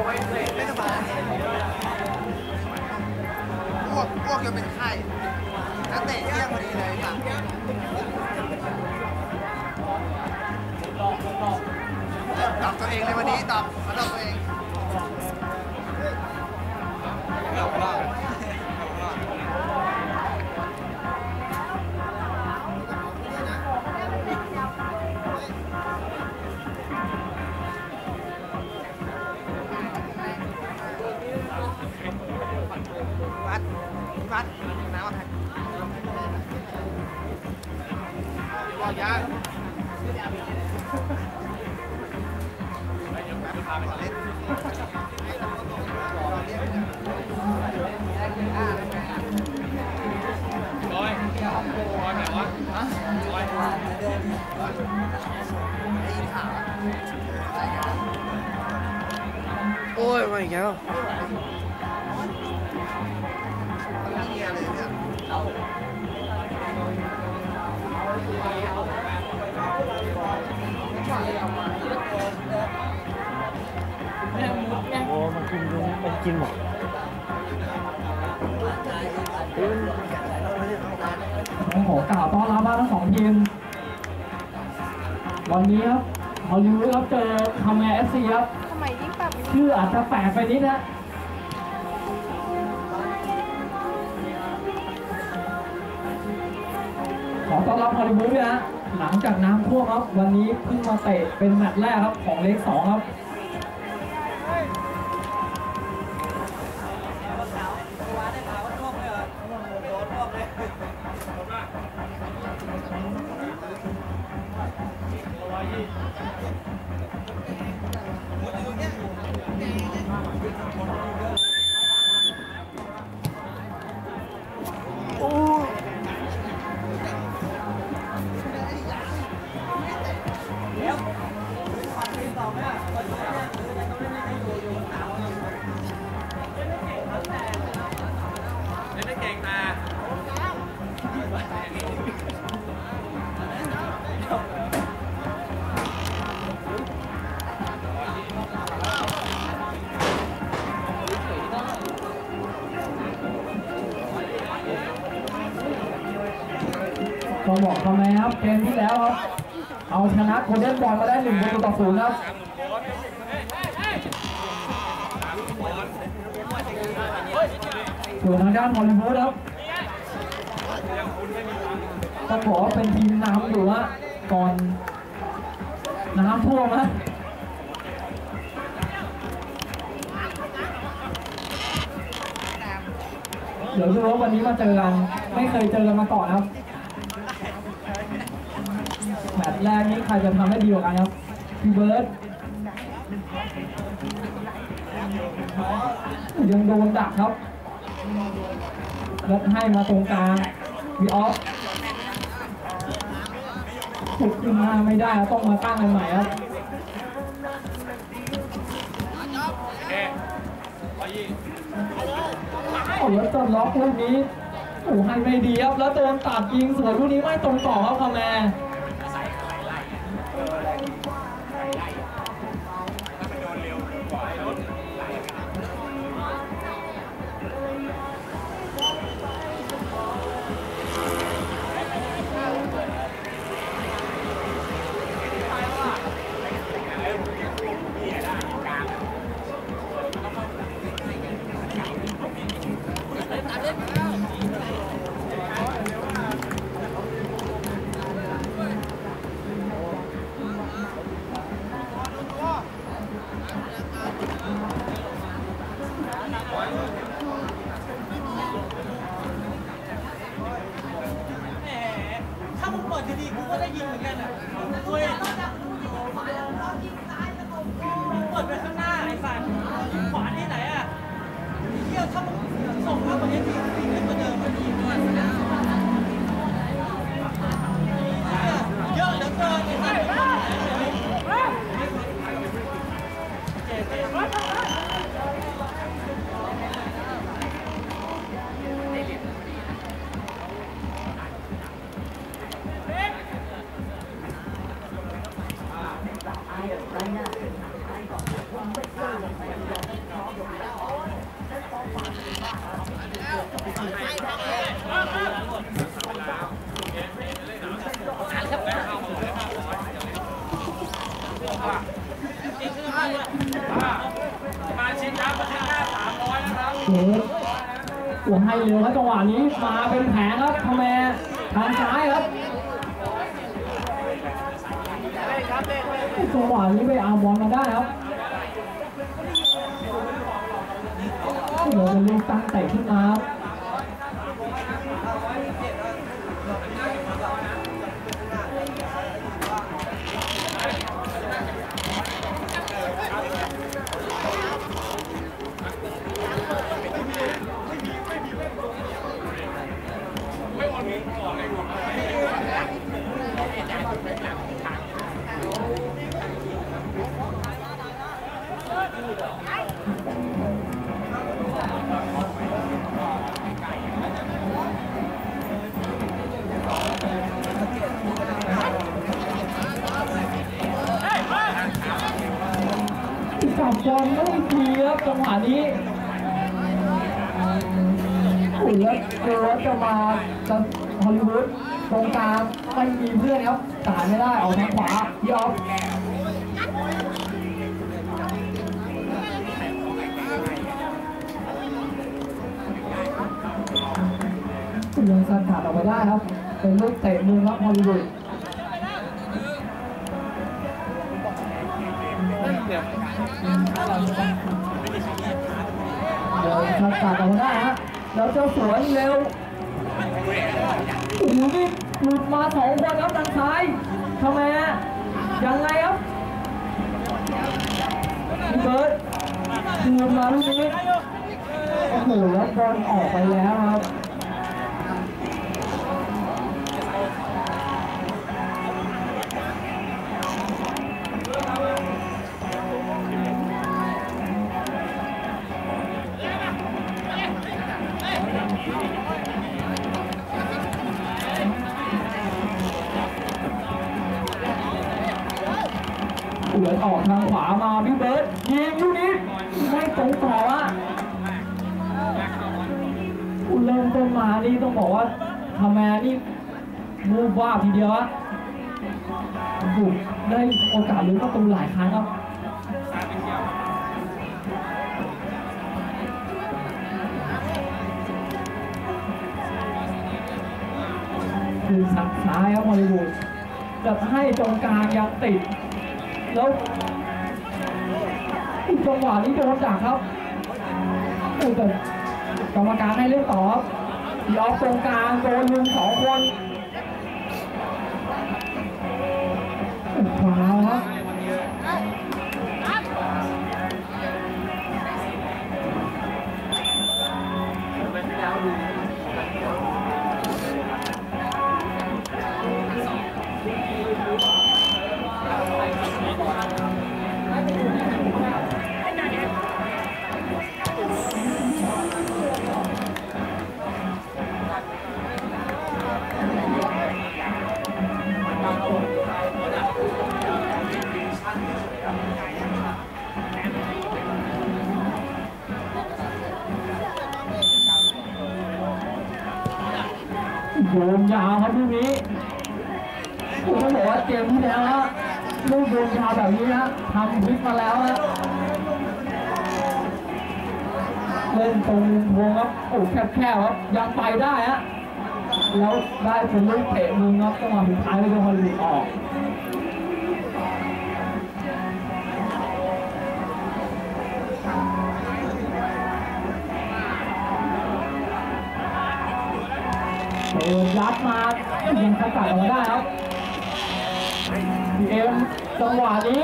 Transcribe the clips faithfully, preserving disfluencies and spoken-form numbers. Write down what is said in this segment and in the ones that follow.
ไม่สบายอ้วกอ้วกจนเป็นไข้แล้วเตะเที่ยงพอดีเลยค่ะตอบตัวเองเลยวันนี้ตอบมาตอบตัวเองวัดวัดน้ำอะไรว่ายากพาไปเล่นบอยบอยไหนวะฮะบอยได้ยินข่าวโอ้ยมาอีกแล้วโอ้มันกินดูมันกินหมดผมขอกล่าวต้อนรับทั้งสองทีมวันนี้ครับฮอลลีวูดครับเจอคาเมเอฟซีครับชื่ออาจจะแปลกไปนิดนะขอต้อนรับฮอลลีวูดด้วยนะหลังจากน้ำท่วมครับวันนี้เพิ่งมาเตะเป็นแมตช์แรกครับของเลขสองครับก็บอกทำไมครับเกมที่แล้วครับเอาชนะโคเดนบอลมาได้หนึ่งประตูต่อศูนย์ครับส่วนทางด้านฮอลลีวูดครับต้องบอกว่าเป็นทีมน้ำอยู่ฮะก่อนน้ำท่วมฮะเดี๋ยวดูว่าวันนี้มาเจอกันไม่เคยเจอกันมาก่อนครับแมตช์แรกนี้ใครจะทำได้ดีกว่ากันครับพี่เบิร์ดยังโดนดักครับแล้วให้มาตรงกลางวีออฟขุดขึ้นมาไม่ได้ต้องมาตั้งกันใหม่ครับโอ้แล้วจะล็อกลูกนี้โอ้ให้ไม่ดีครับแล้วโดนตัดยิงสวยลูกนี้ไม่ตรงต่อครับคาแมถ้ามึงเปิดดีๆกูก็ได้ยินเหมือนกันอ่ะเว้ยเปิดไปข้างหน้าไอ้สัตว์ขวาที่ไหนอ่ะเที่ยวถ้ามึงส่งมากกว่านี้ดีขึ้นกว่าเดิมมันดีด้วยเยอะเหลือเกินไอ้สัตว์เปิดตัวให้เร็วครับจังหวะนี้มาเป็นแผงครับทำไมทางซ้ายครับจังหวะนี้ไปเอาบอลมาได้ครับเดี๋ยวเป็นลูกตั้งเตะขึ้นมาครับจับบอลไม่ดีครับจังหวะนี้อุ่นแล้วเจอจะมาจะฮอลลีวูดตรงกลางไม่มีเพื่อนครับสายไม่ได้ออกทางขวาพี่ออฟยังสันขาดออกไปได้ครับเป็นลูกเตะมือครับฮอลลีวูดเดี๋ยวสันขาดออกมาได้ฮะแล้วเจ้าสวนเร็วโอ้โหนี่หลุดมาสองคนครับทางซ้ายทำไมฮะยังไงครับพี่เบิร์ดหลุดมาลูกนี้โอ้โหแล้วบอลออกไปแล้วครับเหลือออกทางขวามาพี่เบิร์ดยิงลูกนี้ไม่ตรงต่อวะเริ่มต้นมานี่ต้องบอกว่าทำแมนี่มูฟว่าทีเดียวอะบุกได้โอกาสลุ้นประตูหลายครั้งครับคือสักซ้ายครับฮอลลีวูดจะให้ตรงกลางยังติดแล้วจังหวะนี้โดนดักครับแต่กรรมการให้เล่นต่อครับยอมตรงกลางโดนลุงสองคนขวาครับโดนยาวครับลูกนี้ผมต้องบอกว่าเกมที่แล้วฮะลูกโดนยาวแบบนี้นะทำพลิกมาแล้วฮะเล่นตรงวงครับโอ้แคบๆครับยังไปได้ฮะแล้วได้เป็นลูกเตะมือครับจังหวะสุดท้ายเลยโดนฮอลลีวูดออกเออยัดมายิงสกัดออกมาได้ครับเกมจังหวะนี้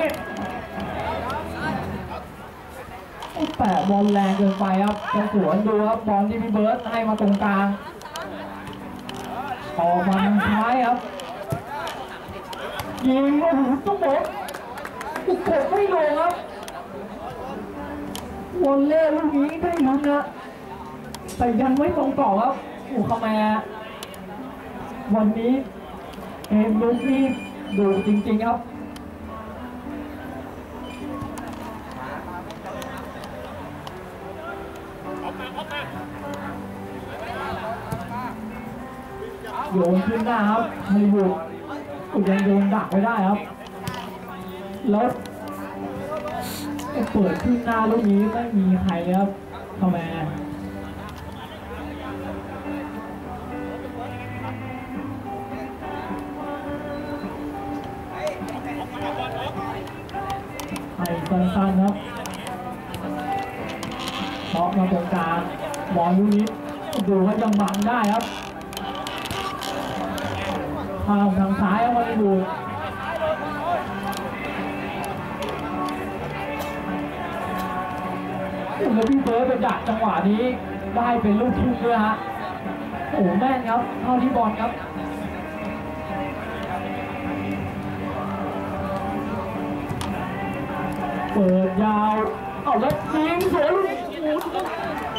แปะบอลแรงเกินไปครับจะสวนดูครับบอลที่พี่เบิร์ดให้มาตรงกลางออกมาทางซ้ายครับยิงโอ้โหต้องบอกกดไม่ลงครับวอลเล่ลูกนี้ได้ลุ้นนะแต่ยังไม่ตรงต่อครับโอ้คาแมวันนี้เกมลุกนี่ดูจริงๆครับโยนขึ้นหน้าครับฮอลลีวูดยังโยนดักไว้ได้ครับแล้วเปิดขึ้นหน้าลูกนี้ไม่มีใครครับทำไมให้สั้นๆครับเพราะมาตรงกลางบอลลูกนี้ดูเขายังบังได้ครับทางทางซ้ายครับบอลลูนแล้วพี่เบิร์ดไปดักจังหวะนี้ได้เป็นลูกทุ่งด้วยฮะโอ้แม่นครับเข้าที่บอลครับเปิดยาวเอาแล้วยิงสวยลูกโอ้โห